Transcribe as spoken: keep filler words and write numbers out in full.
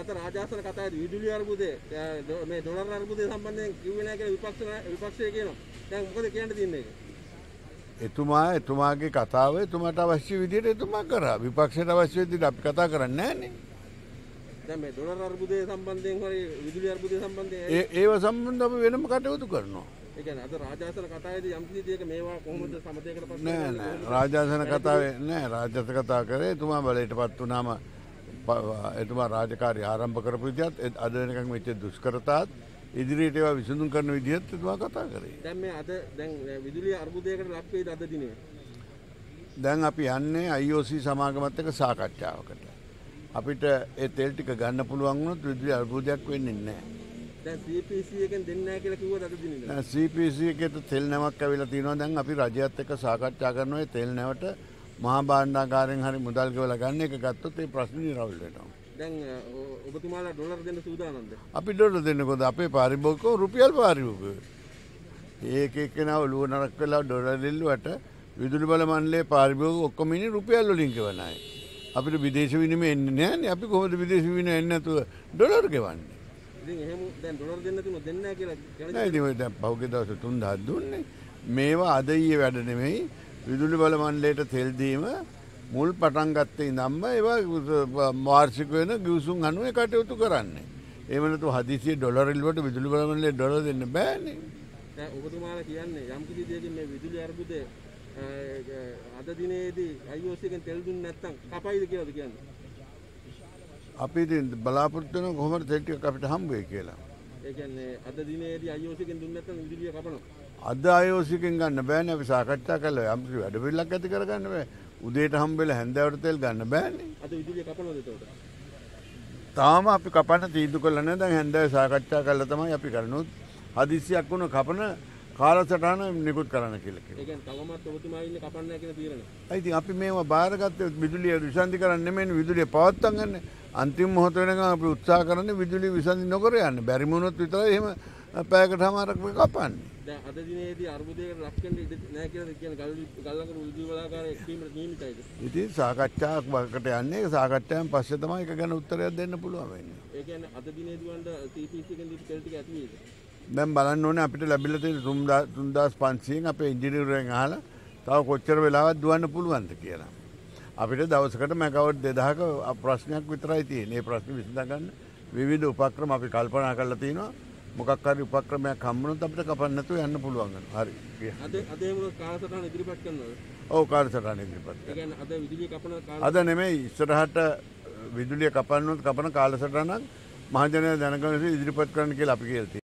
අද රාජාසන කතාවේදී විදුලි අර්බුදේ මේ ඩොලර් අර්බුදය සම්බන්ධයෙන් කිව්වේ නැහැ කියලා විපක්ෂ විපක්ෂය කියනවා. දැන් මොකද කියන්න තියෙන්නේ ඒක? එතුමා එතුමාගේ කතාව එතුමාට අවශ්‍ය විදිහට එතුමා කරා. විපක්ෂයට අවශ්‍ය විදිහට අපි කතා කරන්නේ නැහනේ. දැන් මේ ඩොලර් අර්බුදය සම්බන්ධයෙන් හරි විදුලි අර්බුදය සම්බන්ධයෙන් ඒ ඒව සම්බන්ධව අපි වෙනම කටයුතු කරනවා. ඒ කියන්නේ අද රාජාසන කතාවේදී යම් කිසි දෙයක මේවා කොහොමද සමතයකට පත් නෑ නෑ රාජාසන කතාවේ නෑ රාජාසන කතා කරේ එතුමා බලයටපත් වුණාම එතුමා රාජකාරී ආරම්භ කරපු විදිහත් අද වෙනකන් වෙච්ච දුෂ්කරතාත් ඉදිරියට ඒවා විසඳුම් කරන විදිහත් එතුමා කතා කරේ. දැන් මේ අද දැන් විදුලි අර්බුදයකට ලක් වේද අද දිනේ? දැන් අපි යන්නේ I O C සමාගමත් එක්ක සාකච්ඡාවකට. අපිට ඒ තෙල් ටික ගන්න පුළුවන් වුණොත් විදුලි අර්බුදයක් වෙන්නේ නැහැ. දැන් C P C එකෙන් දෙන්නේ නැහැ කියලා කිව්වද අද දිනේ? දැන් C P C එකේට තෙල් නැවක් ඇවිල්ලා තියෙනවා. දැන් අපි රජයත් එක්ක සාකච්ඡා කරනවා ඒ තෙල් නැවට මහා භාණ්ඩාගාරයෙන් හරි මුදල් ගෙවලා ගන්න එක ගත්තොත් ඒ ප්‍රශ්නේ නිරවුල් වෙනවා. දැන් ඔබතුමාලා ඩොලර් දෙන්න සූදානම්ද? අපි ඩොලර් දෙන්නේ කොහොමද? අපේ පාරිභෝගිකෝ රුපියල් පාරිභෝගිකයෝ. ඒක එක්කෙනා ඔළුව නරක් වෙලා ඩොලර් දෙල්ලුවට විදුලි බල මණ්ඩලයේ පාරිභෝගිකයෝ ඔක්කොම ඉන්නේ රුපියල් වලින් ගෙවන අය. අපිට විදේශ විනිමය එන්නේ නැහැනේ. අපි කොහොමද විදේශ විනිමය එන්නේ නැතුව ඩොලර් ගෙවන්නේ? ඉතින් එහෙම දැන් ඩොලර් දෙන්න තුන දෙන්නේ නැහැ කියලා කියන්නේ. නෑ ඉතින් දැන් පහුගිය දවස් තුන් දහයක් දුන්නේ. මේවා අද ඊයේ වැඩ නෙමෙයි. විදුලි බල මණ්ඩලයට තෙල් දීම මුල් පටන් ගත්තේ ඉඳන්ම ඒවා වාර්ෂික වෙන ගිවිසුම් අනුව කටයුතු කරන්නේ. එහෙම නැතු හදිසියෙ ඩොලර් ඉල්ලුවට විදුලි බල මණ්ඩලයට ඩොලර් දෙන්න බෑනේ. දැන් ඔබතුමාලා කියන්නේ යම් කිසි දෙයකින් මේ විදුලි අර්බුදය අද දිනේදී I O C එකෙන් තෙල් දුන්නේ නැත්නම් කපයිද කියලාද කියන්නේ? අපි ඉතින් බලාපොරොත්තු වෙන කොහොමද තෙල් ටික අපිට හම්බ වෙයි කියලා. ඒ කියන්නේ අද දිනේදී I O C එකෙන් දුන්නේ නැත්නම් විදුලිය කපනවා. අද I O C එකෙන් ගන්න බෑනේ. අපි සාකච්ඡා කළා යම් කිසි වැඩ පිළිලක් ඇති කරගන්න බෑ. උදේට හම්බෙලා හැන්දෑවට තෙල් ගන්න බෑනේ. අද විදුලිය කපනවද එතකොට? තාම අපි කපන්න තීන්දුව කළා නෑ. දැන් හැන්දෑවේ සාකච්ඡා කළා තමයි අපි කරනොත් හදිස්සියක් වුණ කපන කාලසටහන නිකුත් කරන්න කියලා කිව්වා. ඒ කියන්නේ තවමත් ඔබතුමා ඉන්නේ කපන්න නැහැ කියන තීරණය. ඒ ඉතින් අපි මේවා බාරගත්තේ විදුලිය විසන්ධි කරන්න නෙමෙයි විදුලිය පවත්වා ගන්න. අන්තිම මොහොත වෙනකන් අපි උත්සාහ කරන්නේ විදුලිය විසන්ධි නොකර යන්න. බැරි වුණොත් විතරයි එහෙම පැයකටමාරක් කපන්නේ. දැන් අද දිනේදී අර්බුදයකට ලක් වෙන්න ඉඩ නැහැ කියලා කියන ගල්ලංගර විදුලි බලාගාරයේ එක්වීමට නියමිතයිද? ඉතින් සාකච්ඡාවකට යන්නේ ඒක සාකච්ඡාවෙන් පස්සේ තමයි ඒක ගැන උත්තරයක් දෙන්න පුළුවන් වෙන්නේ. ඒ කියන්නේ අද දිනේදී වන්ද C P C එකෙන් දීපු තෙල් ටික ඇති වේද? දැන් බලන්න ඕනේ අපිට ලැබිලා තියෙන තුන්දාස් පන්සීයෙන් අපේ ඉංජිනේරුවෙන් අහලා තව කොච්චර වෙලාවක් දුවන්න පුළුවන්ද කියලා. අපිට දවසකට මෙගාවට් දෙදහක ප්‍රශ්නයක් විතරයි තියෙන්නේ. මේ ප්‍රශ්නේ විසඳ ගන්න විවිධ උපක්‍රම අපි කල්පනා කරලා තිනවා. මොකක් හරි උපක්‍රමයක් හම්බුනොත් අපිට කපන්න නැතුව යන්න පුළුවන් වෙනවා. හරි. අද අද එහෙම කාලසටහන ඉදිරිපත් කරනවද? ඔව් කාලසටහන ඉදිරිපත් කරනවා. ඒ කියන්නේ අද විදුලිය කපන කාල අද නෙමෙයි ඉස්සරහට විදුලිය කපන්නොත් කපන කාලසටහනක් මහජනයා දැනගන්න ඉදිරිපත් කරන්න කියලා අපි කියලා තියෙනවා.